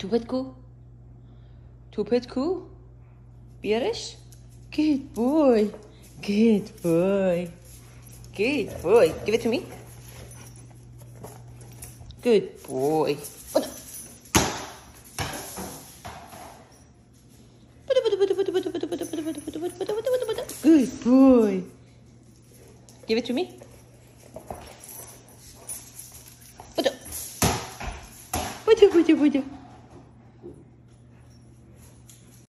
Tupetku. Tupetku. Bierış. Good boy. Good boy. Good boy. Give it to me. Good boy. Good boy. Give it to me. Budu, budu, budu.